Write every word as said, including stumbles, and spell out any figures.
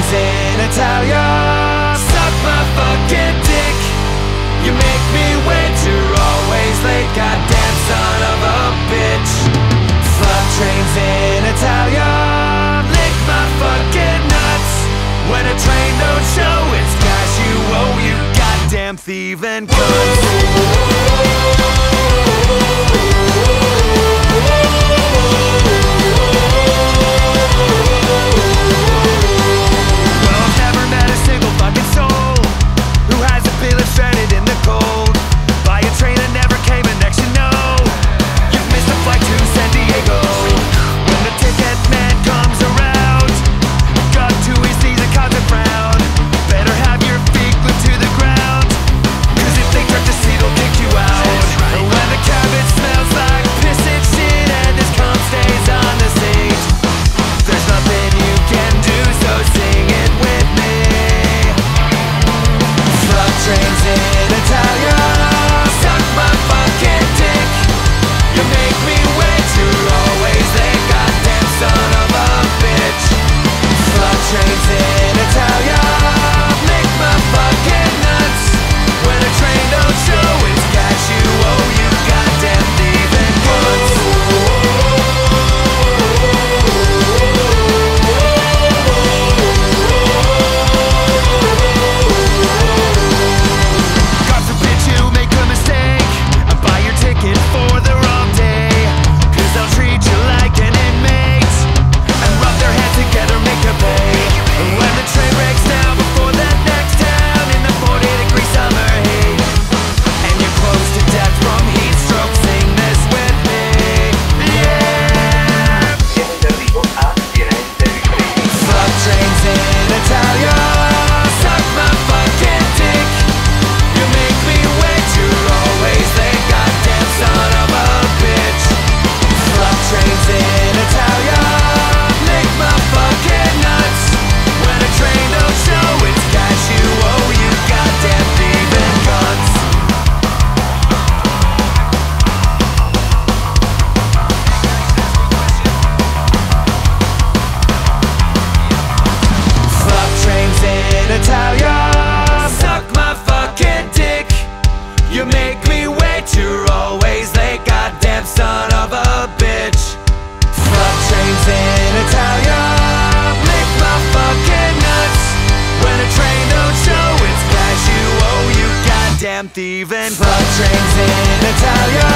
trains in Italia. Suck my fucking dick. You make me wait, you're always late. Goddamn son of a bitch. Fuck trains in Italia. Lick my fucking nuts. When a train don't show its cash you owe, you goddamn thieving cunts. You make me wait, you're always late. Goddamn son of a bitch. Fuck trains in Italia. Lick my fucking nuts. When a train don't show its cash you owe, you goddamn thieving. Fuck trains in Italia.